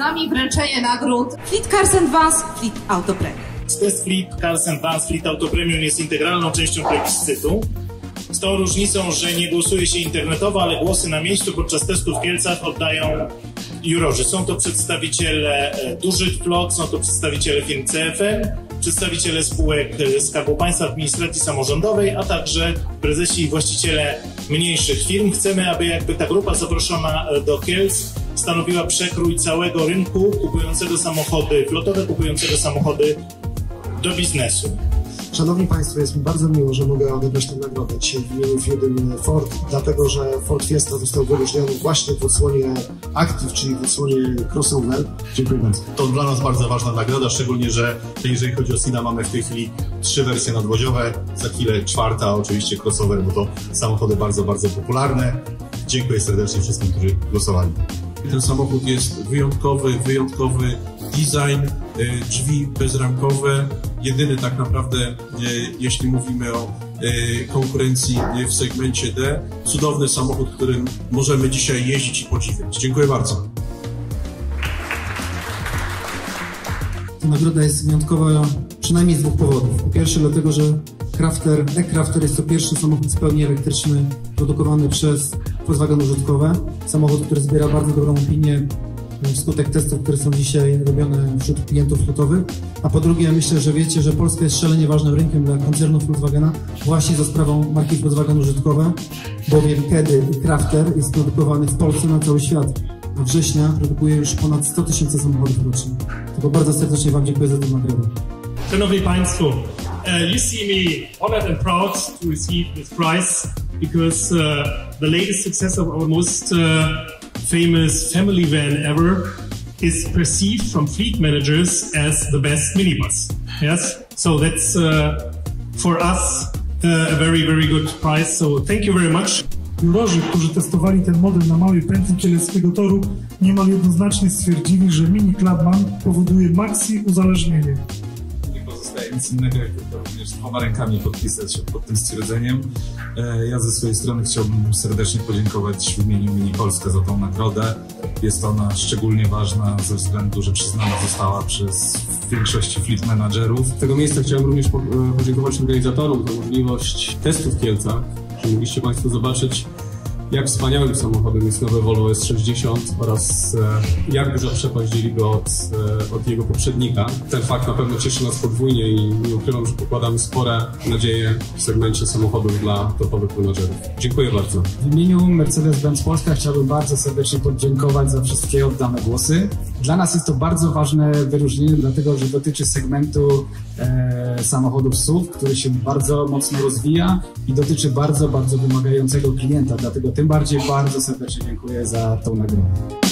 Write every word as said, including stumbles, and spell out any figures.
nami wręczenie nagród Fleet Cars and Vans, Fleet Auto Premium. Test Fleet Cars and Vans, Fleet Auto Premium jest integralną częścią plebiscytu. Z tą różnicą, że nie głosuje się internetowo, ale głosy na miejscu podczas testu w Kielcach oddają jurorzy. Są to przedstawiciele dużych flot, są to przedstawiciele firm C F M, przedstawiciele spółek Skarbu Państwa, administracji samorządowej, a także prezesi i właściciele mniejszych firm. Chcemy, aby jakby ta grupa zaproszona do Kielc stanowiła przekrój całego rynku kupującego samochody flotowe, kupującego samochody do biznesu. Szanowni Państwo, jest mi bardzo miło, że mogę odebrać tę nagrodę dzisiaj w imieniu firmy Ford, dlatego że Ford Fiesta został wyróżniony właśnie w odsłonie Active, czyli w odsłonie crossover. Dziękuję bardzo. To dla nas bardzo ważna nagroda, szczególnie, że jeżeli chodzi o Sina, mamy w tej chwili trzy wersje nadwoziowe, za chwilę czwarta, oczywiście crossover, bo to samochody bardzo, bardzo popularne. Dziękuję serdecznie wszystkim, którzy głosowali. Ten samochód jest wyjątkowy, wyjątkowy design, drzwi bezramkowe, jedyny tak naprawdę, jeśli mówimy o konkurencji w segmencie D. Cudowny samochód, którym możemy dzisiaj jeździć i podziwiać. Dziękuję bardzo. Ta nagroda jest wyjątkowa przynajmniej z dwóch powodów. Po pierwsze dlatego, że Crafter, e-Crafter jest to pierwszy samochód w pełni elektryczny produkowany przez Volkswagen użytkowe. Samochód, który zbiera bardzo dobrą opinię wskutek testów, które są dzisiaj robione wśród klientów flotowych. A po drugie, myślę, że wiecie, że Polska jest szalenie ważnym rynkiem dla koncernu Volkswagena właśnie za sprawą marki Volkswagen użytkowe, bowiem kiedy Crafter jest produkowany w Polsce na cały świat. A września produkuje już ponad sto tysięcy samochodów rocznie. Tylko bardzo serdecznie Wam dziękuję za tę nagrodę. Szanowni Państwo, uh, you see me honored and proud to receive this prize because uh, the latest success of our most uh, famous family van ever is perceived from fleet managers as the best minibus. Yes, so that's uh, for us uh, a very, very good prize. So thank you very much. Jurorzy, którzy testowali ten model na małej pętli kieleckiego toru, niemal jednoznacznie stwierdzili, że Mini Clubman powoduje maxi uzależnienie. Nie pozostaje nic innego, jak tylko również dwoma rękami podpisać się pod tym stwierdzeniem. Ja ze swojej strony chciałbym serdecznie podziękować w imieniu Mini Polska za tą nagrodę. Jest ona szczególnie ważna ze względu, że przyznana została przez większości fleet managerów. Z tego miejsca chciałbym również podziękować organizatorom za możliwość testu w Kielcach, że mogliście Państwo zobaczyć, jak wspaniałym samochodem jest nowy Volvo S sześćdziesiąt oraz e, jak duża przepaść dzieli go od, e, od jego poprzednika. Ten fakt na pewno cieszy nas podwójnie i nie ukrywam, że pokładamy spore nadzieje w segmencie samochodów dla topowych menadżerów. Dziękuję bardzo. W imieniu Mercedes-Benz Polska chciałbym bardzo serdecznie podziękować za wszystkie oddane głosy. Dla nas jest to bardzo ważne wyróżnienie, dlatego że dotyczy segmentu e, samochodów S U V, który się bardzo mocno rozwija i dotyczy bardzo, bardzo wymagającego klienta. Dlatego tym bardziej bardzo serdecznie dziękuję za tą nagrodę.